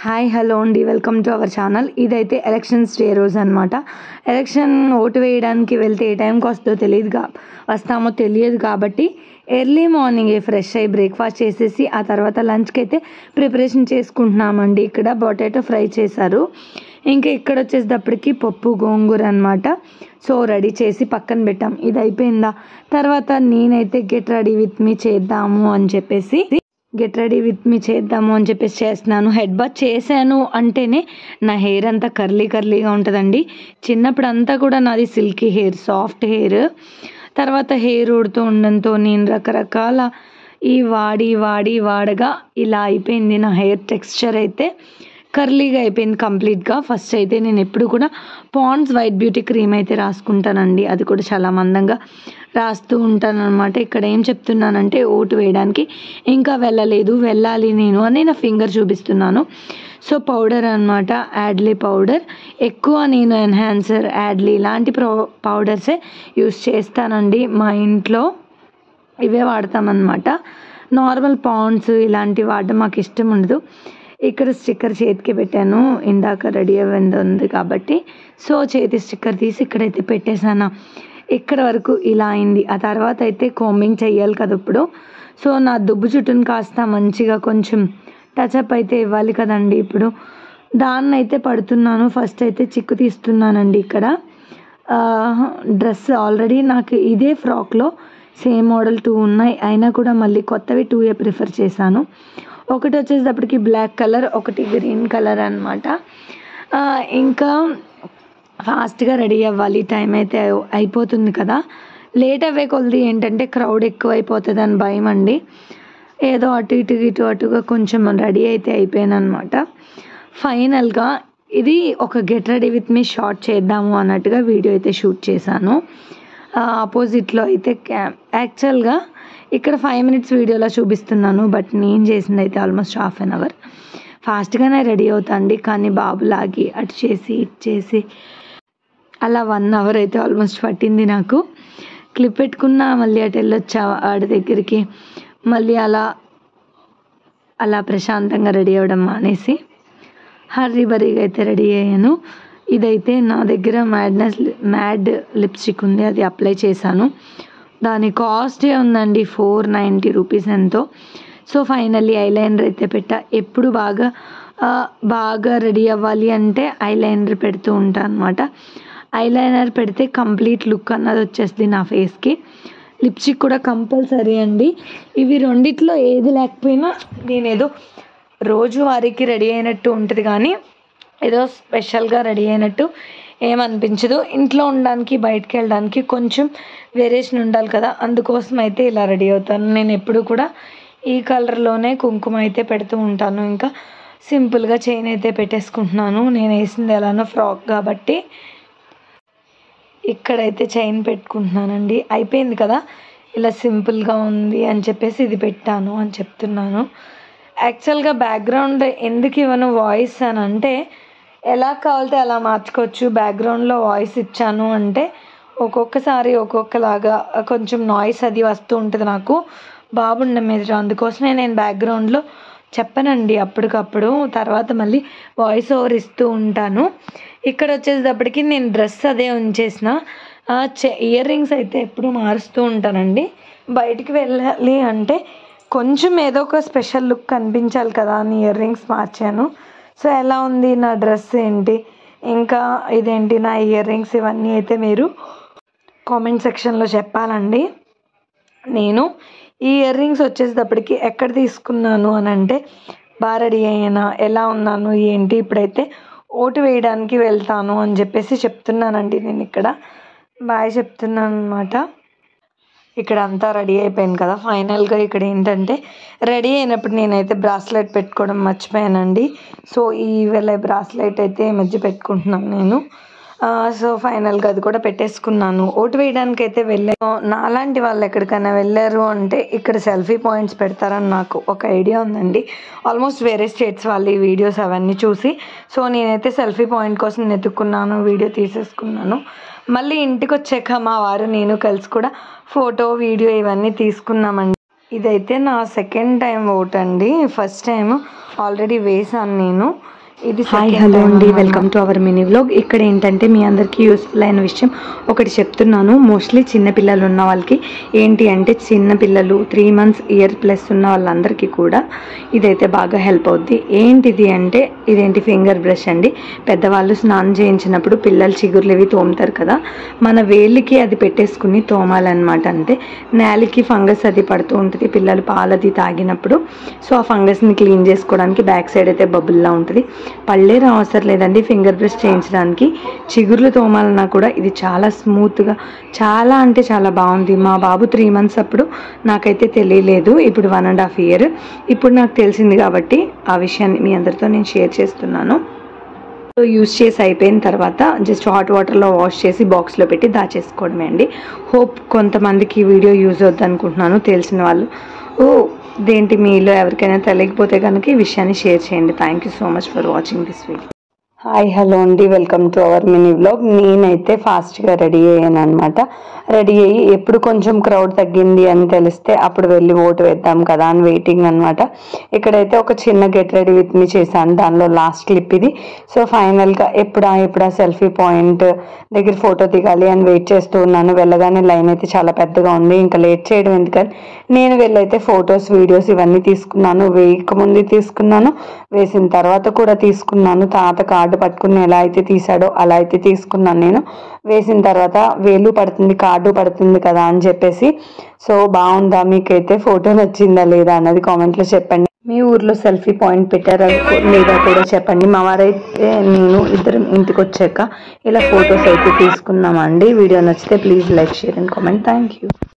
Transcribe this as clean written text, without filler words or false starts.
Hi hello అండి, welcome to our channel. ఇదైతే elections day రోజు అనమాట. ఎలక్షన్ ఓటు వేయడానికి వెళ్తే ఏ టైంకి వస్తామో తెలియదు కాబట్టి ఎర్లీ మార్నింగే ఫ్రెష్ అయ్యి బ్రేక్ఫాస్ట్ చేసేసి ఆ తర్వాత లంచ్కి అయితే ప్రిపరేషన్ చేసుకుంటున్నామండి. ఇక్కడ పొటాటో ఫ్రై చేశారు. ఇంకా ఇక్కడ వచ్చేటప్పటికి పప్పు గోంగూర అనమాట. సో రెడీ చేసి పక్కన పెట్టాం. ఇది అయిపోయిందా తర్వాత నేనైతే గెట్ రెడీ విత్ మీ చేద్దాము అని చెప్పేసి చేస్తున్నాను. హెడ్ బాత్ చేశాను అంటేనే నా హెయిర్ అంతా కర్లీగా ఉంటుందండి. చిన్నప్పుడు అంతా కూడా నాది సిల్కీ హెయిర్, సాఫ్ట్ హెయిర్. తర్వాత హెయిర్ ఊడుతూ ఉండడంతో నేను రకరకాల వాడగా ఇలా అయిపోయింది. నా హెయిర్ టెక్స్చర్ అయితే కర్లీగా అయిపోయింది కంప్లీట్గా. ఫస్ట్ అయితే నేను ఎప్పుడు కూడా పాండ్స్ వైట్ బ్యూటీ క్రీమ్ అయితే రాసుకుంటానండి. అది కూడా చాలా మందంగా రాస్తూ ఉంటాను అనమాట. ఇక్కడ ఏం చెప్తున్నానంటే ఓటు వేయడానికి ఇంకా వెళ్ళాలి నేను అని నా ఫింగర్ చూపిస్తున్నాను. సో పౌడర్ అనమాట, యాడ్లీ పౌడర్. ఎక్కువ నేను ఎన్హాన్సర్, యాడ్లీ ఇలాంటి పౌడర్సే యూస్ చేస్తానండి. మా ఇంట్లో ఇవే వాడతామన్నమాట. నార్మల్ పాండ్స్ ఇలాంటివి వాడడం మాకు ఇష్టం ఉండదు. ఇక్కడ స్టిక్కర్ చేతికి పెట్టాను, ఇందాక రెడీ ఉంది కాబట్టి. సో చేతి స్టిక్కర్ తీసి ఇక్కడైతే పెట్టేశాను. ఇక్కడ వరకు ఇలా అయింది. ఆ తర్వాత అయితే కోంబింగ్ చెయ్యాలి కదా ఇప్పుడు. సో నా దుబ్బు చుట్టూని కాస్త మంచిగా కొంచెం టచ్అప్ అయితే ఇవ్వాలి కదండి. ఇప్పుడు దాన్ని అయితే పడుతున్నాను. ఫస్ట్ అయితే చిక్కు తీస్తున్నానండి. ఇక్కడ డ్రెస్ ఆల్రెడీ నాకు ఇదే ఫ్రాక్లో సేమ్ మోడల్ 2 ఉన్నాయి. అయినా కూడా మళ్ళీ కొత్తవి 2 ప్రిఫర్ చేశాను. ఒకటి వచ్చేటప్పటికి బ్లాక్ కలర్, ఒకటి గ్రీన్ కలర్ అనమాట. ఇంకా ఫాస్ట్గా రెడీ అవ్వాలి, టైం అయితే అయిపోతుంది కదా. లేట్ అవ్వే కొలది ఏంటంటే క్రౌడ్ ఎక్కువ అయిపోతుంది అని భయం అండి. ఏదో అటుగా కొంచెం రెడీ అయితే అయిపోయాను అనమాట. ఫైనల్గా ఇది ఒక get ready with me short చేద్దాము అన్నట్టుగా వీడియో అయితే షూట్ చేశాను. ఆపోజిట్లో అయితే యాక్చువల్గా ఇక్కడ 5 minutes వీడియోలో చూపిస్తున్నాను, బట్ నేను చేసింది అయితే ఆల్మోస్ట్ ½ an hour. ఫాస్ట్గానే రెడీ అవుతా అండి, కానీ బాబులాగి అటు చేసి ఇటు చేసి అలా 1 hour అయితే ఆల్మోస్ట్ పట్టింది నాకు. క్లిప్ పెట్టుకున్నా, మళ్ళీ అటు వెళ్ళొచ్చా ఆడి దగ్గరికి, మళ్ళీ అలా ప్రశాంతంగా రెడీ అవ్వడం మానేసి హర్రీబరీగా అయితే రెడీ అయ్యాను. ఇదైతే నా దగ్గర మ్యాడ్ లిప్స్టిక్ ఉంది, అది అప్లై చేశాను. దాని కాస్టే ఉందండి 490 రూపీస్ ఎంతో. సో ఫైనల్లీ ఐలైనర్ అయితే పెట్టా. ఎప్పుడు బాగా రెడీ అవ్వాలి అంటే ఐలైనర్ పెడుతూ ఉంటాను అనమాట. ఐలైనర్ పెడితే కంప్లీట్ లుక్ అన్నది వచ్చేస్తుంది నా ఫేస్కి. లిప్స్టిక్ కూడా కంపల్సరీ అండి. ఇవి రెండిట్లో ఏది లేకపోయినా నేనేదో రోజువారీకి రెడీ అయినట్టు ఉంటుంది, కానీ ఏదో స్పెషల్గా రెడీ అయినట్టు ఏమనిపించదు. ఇంట్లో ఉండడానికి బయటకు వెళ్ళడానికి కొంచెం వేరియేషన్ ఉండాలి కదా, అందుకోసం అయితే ఇలా రెడీ అవుతాను. నేను ఎప్పుడు కూడా ఈ కలర్లోనే కుంకుమ అయితే పెడుతూ ఉంటాను. ఇంకా సింపుల్గా చైన్ అయితే పెట్టేసుకుంటున్నాను. నేను వేసింది ఎలానో ఫ్రాక్ కాబట్టి ఇక్కడైతే చైన్ పెట్టుకుంటున్నానండి. అయిపోయింది కదా, ఇలా సింపుల్గా ఉంది అని చెప్పేసి ఇది పెట్టాను అని చెప్తున్నాను. యాక్చువల్గా బ్యాక్గ్రౌండ్ ఎందుకు ఇవ్వను వాయిస్ అని అంటే, ఎలా కావాలితే అలా మార్చుకోవచ్చు. బ్యాక్గ్రౌండ్లో వాయిస్ ఇచ్చాను అంటే ఒక్కొక్కసారి ఒక్కొక్కలాగా కొంచెం నాయిస్ అది వస్తూ ఉంటుంది నాకు బాబుండ మీద. అందుకోసమే నేను బ్యాక్గ్రౌండ్లో చెప్పనండి అప్పటికప్పుడు, తర్వాత మళ్ళీ వాయిస్ ఓవర్ ఇస్తూ ఉంటాను. ఇక్కడ వచ్చేటప్పటికి నేను డ్రెస్ అదే ఉంచేసిన. ఇయర్ రింగ్స్ అయితే ఎప్పుడు మారుస్తూ ఉంటానండి. బయటికి వెళ్ళాలి అంటే కొంచెం ఏదో ఒక స్పెషల్ లుక్ కనిపించాలి కదా అని ఇయర్ రింగ్స్ మార్చాను. సో ఎలా ఉంది నా డ్రెస్ ఏంటి, ఇంకా ఇదేంటి నా ఇయర్ రింగ్స్, ఇవన్నీ అయితే మీరు కామెంట్ సెక్షన్లో చెప్పాలండి. నేను ఈ ఇయర్ రింగ్స్ వచ్చేటప్పటికి ఎక్కడ తీసుకున్నాను అని అంటే, బాగా రెడీ అయ్యానా, ఎలా ఉన్నాను ఏంటి, ఇప్పుడైతే ఓటు వేయడానికి వెళ్తాను అని చెప్పేసి చెప్తున్నానండి. నేను ఇక్కడ బాయ్ చెప్తున్నాను అనమాట. ఇక్కడ అంతా రెడీ అయిపోయాను కదా. ఫైనల్గా ఇక్కడ ఏంటంటే రెడీ అయినప్పుడు నేనైతే బ్రాస్లెట్ పెట్టుకోవడం మర్చిపోయానండి. సో ఈవేళ బ్రాస్లెట్ అయితే ఈ మధ్య పెట్టుకుంటున్నాను నేను. సో ఫైనల్గా అది కూడా పెట్టేసుకున్నాను. ఓటు వేయడానికి అయితే వెళ్ళాను. నాలాంటి వాళ్ళు ఎక్కడికైనా వెళ్ళారు అంటే ఇక్కడ సెల్ఫీ పాయింట్స్ పెడతారని నాకు ఒక ఐడియా ఉందండి. ఆల్మోస్ట్ వేరే స్టేట్స్ వాళ్ళు ఈ వీడియోస్ అవన్నీ చూసి, సో నేనైతే సెల్ఫీ పాయింట్ కోసం వెతుక్కున్నాను, వీడియో తీసేసుకున్నాను. మళ్ళీ ఇంటికి వచ్చాక మా వారు నేను కలిసి కూడా ఫోటో వీడియో ఇవన్నీ తీసుకున్నామండి. ఇదైతే నా సెకండ్ టైం ఓట్ అండి. ఫస్ట్ టైం ఆల్రెడీ వేసాను నేను. ఇది హాయ్ హలో అండి, welcome to our mini vlog. ఇక్కడ ఏంటంటే మీ అందరికీ యూస్ఫుల్ అయిన విషయం ఒకటి చెప్తున్నాను. మోస్ట్లీ చిన్నపిల్లలు ఉన్న వాళ్ళకి ఏంటి అంటే చిన్నపిల్లలు 3 months ఇయర్ ప్లస్ ఉన్న వాళ్ళందరికీ కూడా ఇదైతే బాగా హెల్ప్ అవుద్ది. ఏంటిది అంటే ఇదేంటి ఫింగర్ బ్రష్ అండి. పెద్దవాళ్ళు స్నానం చేయించినప్పుడు పిల్లలు చిగుర్లు ఇవి తోముతారు కదా, మన వేలికి అది పెట్టేసుకుని తోమాలన్నమాట. అంతే, నేలకి ఫంగస్ అది పడుతూ ఉంటుంది పిల్లలు పాలది తాగినప్పుడు. సో ఆ ఫంగస్ని క్లీన్ చేసుకోవడానికి బ్యాక్ సైడ్ అయితే బబుల్లా ఉంటుంది. పళ్ళేరు అవసరం లేదండి ఫింగర్ బ్రష్ చేయించడానికి. చిగుర్లు తోమాలన్నా కూడా ఇది చాలా స్మూత్గా, చాలా అంటే చాలా బాగుంది. మా బాబు 3 months అప్పుడు నాకైతే తెలియలేదు, ఇప్పుడు 1.5 year. ఇప్పుడు నాకు తెలిసింది కాబట్టి ఆ విషయాన్ని మీ అందరితో నేను షేర్ చేస్తున్నాను. యూస్ చేసి అయిపోయిన తర్వాత జస్ట్ హాట్ వాటర్లో వాష్ చేసి బాక్స్లో పెట్టి దాచేసుకోవడమే అండి. హోప్ కొంతమందికి ఈ వీడియో యూజ్ అవుద్ది అనుకుంటున్నాను. తెలిసిన వాళ్ళు దేంటి మీలో ఎవరికైనా తెలియకపోతే కనుక ఈ విషయాన్ని షేర్ చేయండి. Thank you so much for watching this video. Hi hello అండి, welcome to our mini vlog. నేనైతే ఫాస్ట్గా రెడీ అయ్యాను అనమాట. రెడీ అయ్యి ఎప్పుడు కొంచెం క్రౌడ్ తగ్గింది అని తెలిస్తే అప్పుడు వెళ్ళి ఓటు వేద్దాం కదా అని వెయిటింగ్ అనమాట. ఇక్కడైతే ఒక చిన్న గెట్ రెడీ విత్ మీ చేశాను, దానిలో లాస్ట్ క్లిప్ ఇది. సో ఫైనల్గా ఎప్పుడా సెల్ఫీ పాయింట్ దగ్గర ఫోటో దిగాలి అని వెయిట్ చేస్తూ ఉన్నాను. వెళ్ళగానే లైన్ అయితే చాలా పెద్దగా ఉంది, ఇంకా లేట్ చేయడం ఎందుకని నేను వెళ్ళైతే ఫొటోస్ వీడియోస్ ఇవన్నీ తీసుకున్నాను. వేయకముందు తీసుకున్నాను, వేసిన తర్వాత కూడా తీసుకున్నాను. తాత కార్డు పట్టుకుని ఎలా అయితే తీసాడో అలా అయితే తీసుకున్నాను నేను. వేసిన తర్వాత వేలు పడుతుంది కార్డు పడుతుంది కదా అని చెప్పేసి. సో బాగుందా, మీకైతే ఫోటో నచ్చిందా లేదా అన్నది కామెంట్లో చెప్పండి. మీ ఊర్లో సెల్ఫీ పాయింట్ పెట్టారా లేదా కూడా చెప్పండి. మా వారైతే నేను ఇద్దరం ఇంటికి వచ్చాక ఇలా ఫొటోస్ అయితే తీసుకున్నామండి. వీడియో నచ్చితే please like, share and comment. Thank you.